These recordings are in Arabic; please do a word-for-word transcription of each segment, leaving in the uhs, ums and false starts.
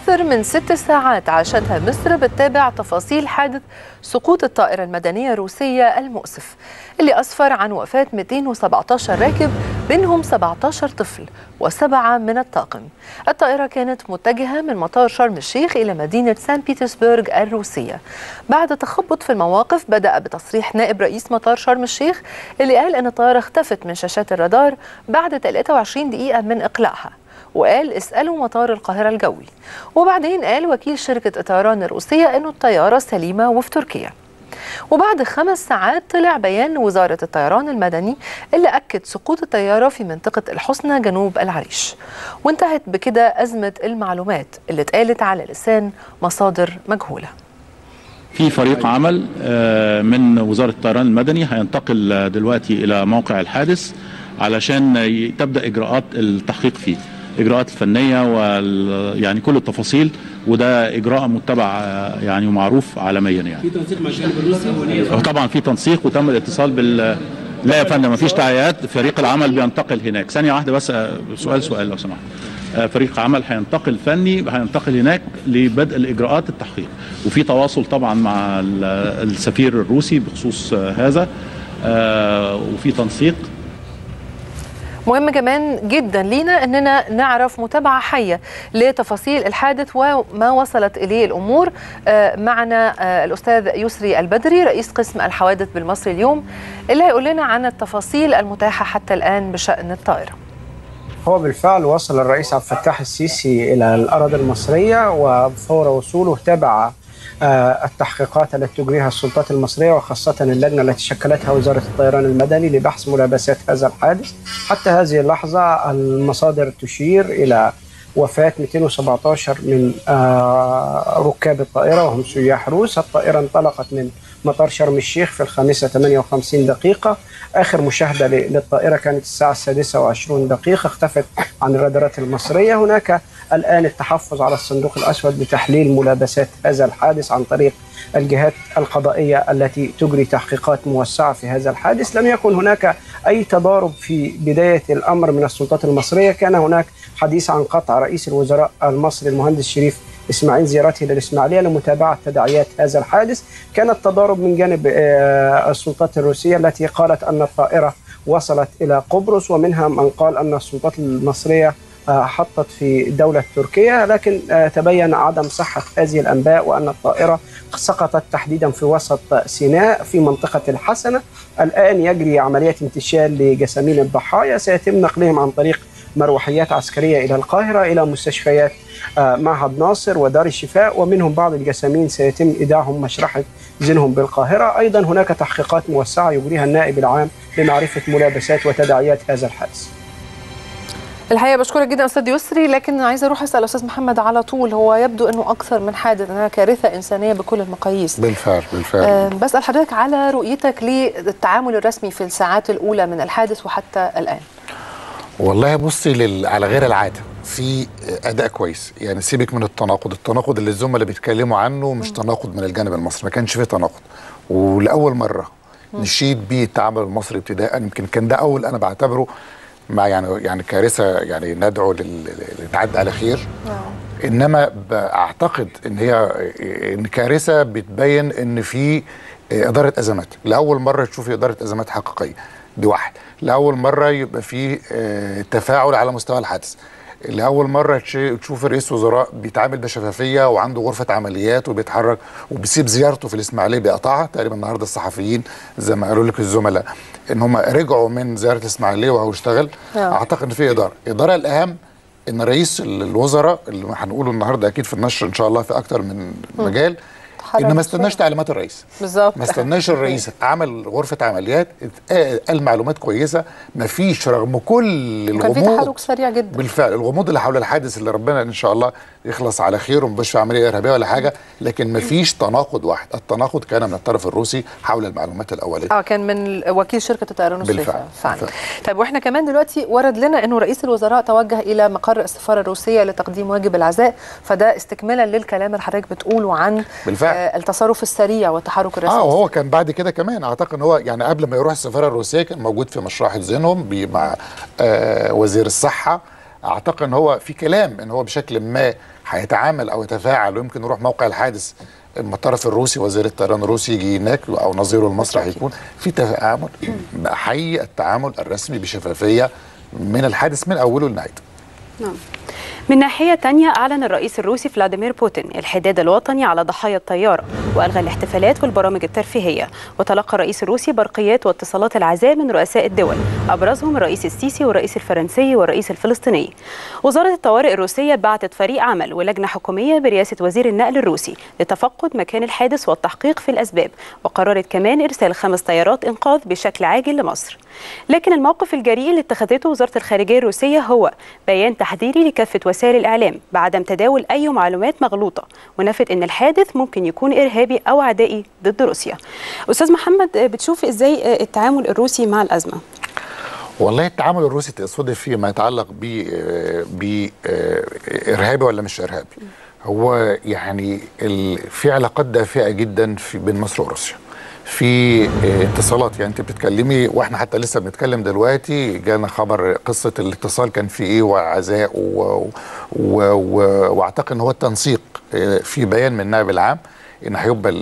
أكثر من ست ساعات عاشتها مصر بتتابع تفاصيل حادث سقوط الطائرة المدنية الروسية المؤسف اللي أسفر عن وفاة مئتين وسبعة عشر راكب بينهم سبعة عشر طفل وسبعة من الطاقم. الطائرة كانت متجهة من مطار شرم الشيخ إلى مدينة سان بيترسبرغ الروسية. بعد تخبط في المواقف بدأ بتصريح نائب رئيس مطار شرم الشيخ اللي قال أن الطائرة اختفت من شاشات الرادار بعد ثلاثة وعشرين دقيقة من إقلاعها، وقال اسألوا مطار القاهرة الجوي. وبعدين قال وكيل شركة الطيران الروسية أنه الطيارة سليمة وفي تركيا. وبعد خمس ساعات طلع بيان وزارة الطيران المدني اللي أكد سقوط الطيارة في منطقة الحسنى جنوب العريش. وانتهت بكده أزمة المعلومات اللي اتقالت على لسان مصادر مجهولة. في فريق عمل من وزارة الطيران المدني هينتقل دلوقتي إلى موقع الحادث علشان تبدأ إجراءات التحقيق فيه، إجراءات الفنية وال يعني كل التفاصيل، وده إجراء متبع يعني ومعروف عالميا. يعني في تنسيق مع الجانب الروسي؟ طبعا في تنسيق وتم الاتصال بال لا يا فندم مفيش تعيات. فريق العمل بينتقل هناك. ثانية واحدة بس، سؤال سؤال لو سمحت. فريق عمل هينتقل فني هينتقل هناك لبدء الإجراءات التحقيق، وفي تواصل طبعا مع السفير الروسي بخصوص هذا، وفي تنسيق. مهم كمان جدا لينا أننا نعرف متابعة حية لتفاصيل الحادث وما وصلت إليه الأمور. معنا الأستاذ يسري البدري رئيس قسم الحوادث بالمصري اليوم اللي هيقول لنا عن التفاصيل المتاحة حتى الآن بشأن الطائرة. هو بالفعل وصل الرئيس عبد الفتاح السيسي إلى الأراضي المصرية، وفور وصوله تابع التحقيقات التي تجريها السلطات المصرية وخاصة اللجنة التي شكلتها وزارة الطيران المدني لبحث ملابسات هذا الحادث. حتى هذه اللحظة المصادر تشير إلى وفاة مئتين وسبعة عشر من ركاب الطائرة وهم سياح روس. الطائرة انطلقت من مطار شرم الشيخ في الخامسة ثمانية وخمسين دقيقة. آخر مشاهدة للطائرة كانت الساعة السادسة وعشرون دقيقة، اختفت عن الرادارات المصرية. هناك الآن التحفظ على الصندوق الأسود لتحليل ملابسات هذا الحادث عن طريق الجهات القضائية التي تجري تحقيقات موسعة في هذا الحادث. لم يكن هناك أي تضارب في بداية الأمر من السلطات المصرية. كان هناك حديث عن قطع رئيس الوزراء المصري المهندس شريف إسماعيل زيارته للإسماعيلية لمتابعة تداعيات هذا الحادث. كان التضارب من جانب السلطات الروسية التي قالت أن الطائرة وصلت إلى قبرص، ومنها من قال أن السلطات المصرية حطت في دولة تركيا، لكن تبين عدم صحة هذه الأنباء وأن الطائرة سقطت تحديدا في وسط سيناء في منطقة الحسنة. الآن يجري عملية انتشال لجسامين الضحايا، سيتم نقلهم عن طريق مروحيات عسكرية إلى القاهرة إلى مستشفيات معهد ناصر ودار الشفاء، ومنهم بعض الجسامين سيتم إيداعهم مشرحة زينهم بالقاهرة. أيضا هناك تحقيقات موسعة يجريها النائب العام لمعرفة ملابسات وتداعيات هذا الحادث. الحقيقة بشكرك جدا أستاذ يسري، لكن عايزة أروح أسأل أستاذ محمد على طول. هو يبدو أنه أكثر من حادث، أنها كارثة إنسانية بكل المقاييس. بالفعل بالفعل. أه بسأل حضرتك على رؤيتك للتعامل الرسمي في الساعات الأولى من الحادث وحتى الآن. والله بصي لل... على غير العادة في أداء كويس. يعني سيبك من التناقض، التناقض اللي الزملاء بيتكلموا عنه مش م. تناقض من الجانب المصري، ما كانش فيه تناقض. ولأول مرة م. نشيد بيه التعامل المصري ابتداء. يمكن كان ده أول أنا بعتبره مع يعني يعني كارثه، يعني ندعو للعد على خير. أوه. انما اعتقد ان هي ان كارثه بتبين ان في اداره ازمات. لاول مره تشوفي اداره ازمات حقيقيه، دي واحد. لاول مره يبقى في تفاعل على مستوى الحادث. لاول مره تشوف رئيس وزراء بيتعامل بشفافيه وعنده غرفه عمليات وبيتحرك وبيسيب زيارته في الاسماعيليه بيقطعها. تقريبا النهارده الصحفيين زي ما قالوا لك الزملاء ان هم رجعوا من زياره الاسماعيليه وهو اشتغل. اعتقد ان في اداره. الاداره الاهم ان رئيس الوزراء اللي هنقوله النهارده اكيد في النشر ان شاء الله في اكتر من مجال، ان ما استناش تعليمات الرئيس. بالظبط. ما استناش الرئيس، عمل غرفه عمليات، قال معلومات كويسه. ما فيش رغم كل الغموض، كان في تحرك سريع جدا. بالفعل الغموض اللي حول الحادث اللي ربنا ان شاء الله يخلص على خير ومبقاش في عمليه ارهابيه ولا حاجه، لكن ما فيش تناقض واحد. التناقض كان من الطرف الروسي حول المعلومات الاوليه. اه كان من وكيل شركه الطيران الروسيه. بالفعل. فعلا. طيب واحنا كمان دلوقتي ورد لنا انه رئيس الوزراء توجه الى مقر السفاره الروسيه لتقديم واجب العزاء، فده استكمالا للكلام اللي حضرتك بتقوله عن بالفعل. آه التصرف السريع والتحرك الرسمي. اه وهو كان بعد كده كمان اعتقد ان هو يعني قبل ما يروح السفاره الروسيه كان موجود في مشرحه زينهم مع آه وزير الصحه اعتقد ان هو في كلام ان هو بشكل ما هيتعامل او يتفاعل ويمكن يروح موقع الحادث اما الطرف الروسي، وزير الطيران الروسي يجي هناك او نظيره المصري هيكون في تعامل. بحيي التعامل الرسمي بشفافيه من الحادث من اوله لنهايته. نعم. من ناحية تانية أعلن الرئيس الروسي فلاديمير بوتين الحداد الوطني على ضحايا الطيارة وألغى الاحتفالات والبرامج الترفيهية. وتلقى الرئيس الروسي برقيات واتصالات العزاء من رؤساء الدول أبرزهم الرئيس السيسي والرئيس الفرنسي والرئيس الفلسطيني. وزارة الطوارئ الروسية بعثت فريق عمل ولجنة حكومية برئاسة وزير النقل الروسي لتفقد مكان الحادث والتحقيق في الأسباب، وقررت كمان إرسال خمس طيارات إنقاذ بشكل عاجل لمصر. لكن الموقف الجريء اللي اتخذته وزارة الخارجية الروسية هو بيان تحذيري لكافة وسائل الإعلام بعدم تداول أي معلومات مغلوطة، ونفت أن الحادث ممكن يكون إرهابي أو عدائي ضد روسيا. أستاذ محمد، بتشوف إزاي التعامل الروسي مع الأزمة؟ والله التعامل الروسي تقصدي فيما يتعلق بإرهابي ولا مش إرهابي؟ هو يعني في علاقات دافئة جدا في بين مصر وروسيا، في اتصالات. يعني انت بتتكلمي واحنا حتى لسه بنتكلم دلوقتي جانا خبر قصه الاتصال كان في ايه وعزاء واعتقد ان هو التنسيق في بيان من النائب العام ان هيبقى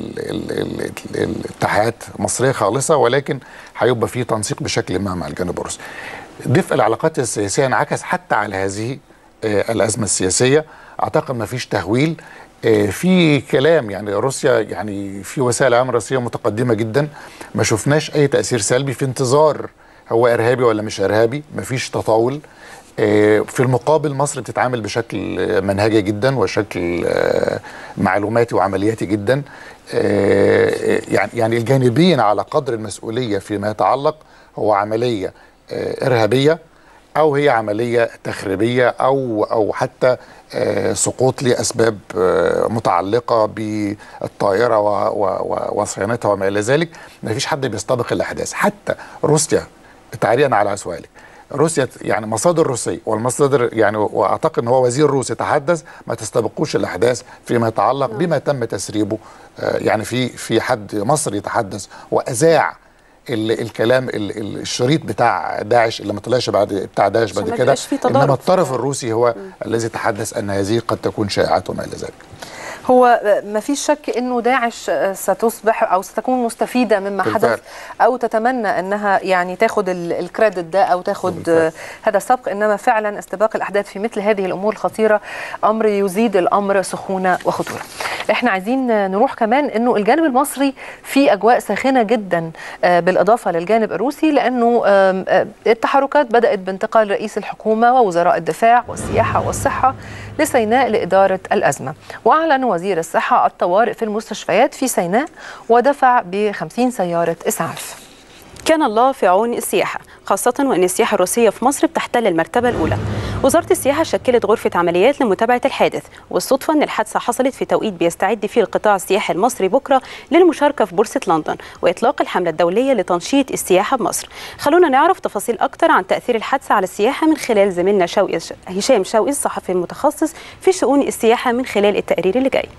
التحيات مصريه خالصه، ولكن هيبقى في تنسيق بشكل ما مع الجانب الروسي. دفء العلاقات السياسيه انعكس حتى على هذه الازمه السياسيه. اعتقد ما فيش تهويل في كلام، يعني روسيا يعني في وسائل اعلام روسيه متقدمه جدا، ما شفناش اي تاثير سلبي في انتظار هو ارهابي ولا مش ارهابي، ما فيش تطاول. في المقابل مصر بتتعامل بشكل منهجي جدا وشكل معلوماتي وعملياتي جدا. يعني يعني الجانبين على قدر المسؤوليه فيما يتعلق هو عمليه ارهابيه أو هي عملية تخريبية أو أو حتى سقوط لأسباب متعلقة بالطائرة وصيانتها وما إلى ذلك. ما فيش حد بيستبق الأحداث. حتى روسيا، تعليقا على سؤالك، روسيا يعني مصادر روسية والمصادر يعني وأعتقد أن هو وزير روسي تحدث ما تستبقوش الأحداث فيما يتعلق بما تم تسريبه. يعني في في حد مصري يتحدث وأذاع الكلام الشريط بتاع داعش اللي ما طلعش بعد بتاع داعش بعد كده، انما الطرف الروسي هو الذي تحدث ان هذه قد تكون شائعات وما الى ذلك. هو ما فيش شك انه داعش ستصبح او ستكون مستفيده مما حدث، او تتمنى انها يعني تاخذ الكريدت ده او تاخذ هذا السبق، انما فعلا استباق الاحداث في مثل هذه الامور الخطيره امر يزيد الامر سخونه وخطوره. احنا عايزين نروح كمان انه الجانب المصري في اجواء ساخنه جدا بالاضافه للجانب الروسي، لانه التحركات بدات بانتقال رئيس الحكومه ووزراء الدفاع والسياحه والصحه لسيناء لاداره الازمه. واعلن وزير الصحه الطوارئ في المستشفيات في سيناء ودفع بخمسين سياره اسعاف. كان الله في عون السياحة، خاصة وأن السياحة الروسية في مصر بتحتل المرتبة الأولى. وزارة السياحة شكلت غرفة عمليات لمتابعة الحادث، والصدفة أن الحادثة حصلت في توقيت بيستعد فيه القطاع السياحي المصري بكرة للمشاركة في بورصة لندن وإطلاق الحملة الدولية لتنشيط السياحة بمصر. خلونا نعرف تفاصيل أكتر عن تأثير الحادثة على السياحة من خلال زميلنا شوقي هشام شوقي الصحفي المتخصص في شؤون السياحة من خلال التقرير اللي جاي.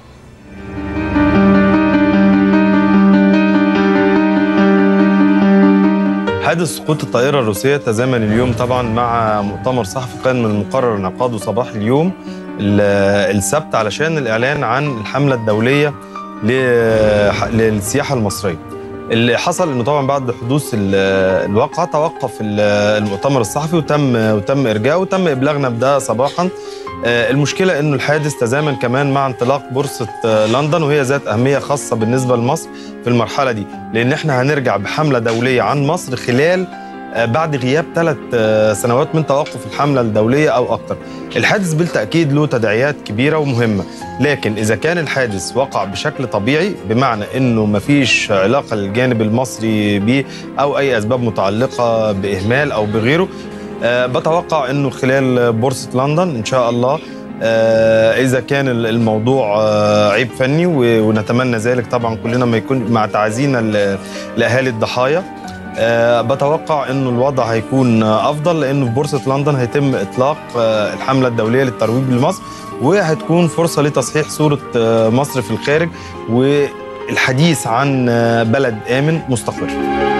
حادث سقوط الطائرة الروسية تزامن اليوم طبعا مع مؤتمر صحفي كان من المقرر انعقاده صباح اليوم السبت علشان الإعلان عن الحملة الدولية للسياحة المصرية. اللي حصل انه طبعا بعد حدوث الواقعة توقف المؤتمر الصحفي وتم وتم ارجاعه وتم ابلاغنا بده صباحا. المشكلة انه الحادث تزامن كمان مع انطلاق بورصة لندن، وهي ذات اهمية خاصة بالنسبة لمصر في المرحلة دي، لان احنا هنرجع بحملة دولية عن مصر خلال بعد غياب ثلاث سنوات من توقف الحملة الدولية أو أكثر. الحادث بالتأكيد له تداعيات كبيرة ومهمة، لكن إذا كان الحادث وقع بشكل طبيعي بمعنى أنه ما فيش علاقة للجانب المصري به أو أي أسباب متعلقة بإهمال أو بغيره، أه بتوقع أنه خلال بورصة لندن إن شاء الله أه إذا كان الموضوع أه عيب فني، ونتمنى ذلك طبعا كلنا ما يكون مع تعزينا لأهالي الضحايا، أه بتوقع انه الوضع هيكون افضل، لانه في بورصه لندن هيتم اطلاق أه الحمله الدوليه للترويج لمصر، وهتكون فرصه لتصحيح صوره أه مصر في الخارج والحديث عن أه بلد امن مستقر.